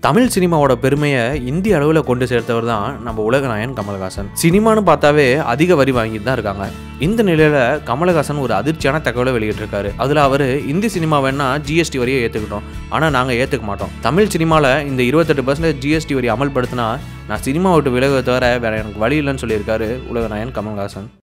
தமிழ் சினிமாவோட பெருமையை இந்திய அளவில் கொண்டு சேர்த்தவர் தான் நம்ம உலகநாயகன் கமலஹாசன். சினிமான்னு பார்த்தாவே அதிக வரி வாங்கிட்டு தான் இருக்காங்க. இந்த நிலையில கமலஹாசன் ஒரு அதிர்ச்சியான தகவலை வெளியிட்டிருக்காரு. அதுல அவரு இந்தி சினிமா வேணா ஜிஎஸ்டி வரியை ஏத்துக்கிட்டோம், ஆனா நாங்க ஏத்துக்க மாட்டோம். தமிழ் சினிமால இந்த 28% ஜிஎஸ்டி வரி அமல்படுத்தினா நான் சினிமா விட்டு விலகுவதை தவிர வேற எனக்கு வழி இல்லைன்னு சொல்லியிருக்காரு உலகநாயகன் கமலஹாசன்.